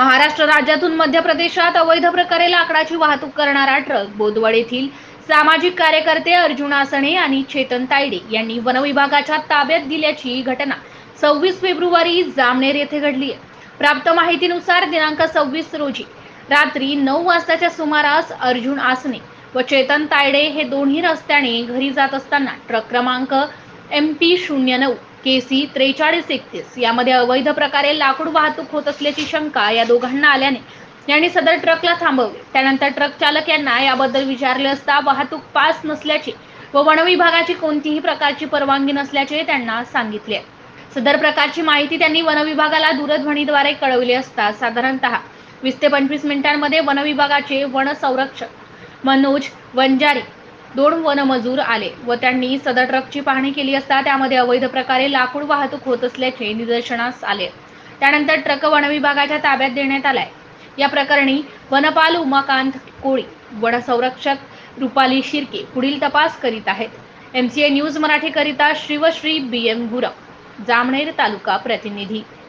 महाराष्ट्र राज्यातून मध्य प्रदेशात अवैध प्रकारे लाकडाची वाहतूक करणारा ट्रक बोदवड येथील सामाजिक कार्यकर्ते अर्जुन आसणे आणि चेतन तायडे यांनी वनविभागाच्या ताब्यात दिल्याची घटना 26 फेब्रुवारी जामनेर येथे घडली आहे। प्राप्त माहितीनुसार दिनांक 26 रोजी रात्री 9 वाजताच्या सुमारास अर्जुन आसणे व चेतन तायडे हे दोन्ही रस्त्याने घरी जात असताना ट्रक क्रमांक MP09 KC 4331 यामध्ये अवैध प्रकारे लाकूड वाहतूक होत असल्याची शंका या दोघांना आल्याने यांनी सदर ट्रकला थांबवले। त्यानंतर ट्रक चालक यांना याबद्दल विचारले असता वाहतूक पास नसल्याचे व वनविभागाची कोणतीही प्रकारची परवानगी नसल्याचे त्यांना सांगितले। सदर प्रकारची माहिती त्यांनी वनविभागाला दूरध्वनीद्वारे कळवली असता साधारणतः 20 ते 25 मिनिटांमध्ये वनविभागाचे वन संरक्षक मनोज वंजारी 2 वनमजूर आले व त्यांनी सदर ट्रकची पाहणी केली असता त्यामध्ये अवैध प्रकारे लाकूड वाहतूक होत असल्याचे निदर्शनास आले। त्यानंतर ट्रक वनविभागाच्या ताब्यात देण्यात आलाय। या प्रकरणी वनपाल उमाकांत कोळी, वन संरक्षक रुपाली शिर्के पुढील तपास करीत आहेत। MCA न्यूज मराठी करिता शिवश्री BM गुरव, जामनेर तालुका प्रतिनिधी।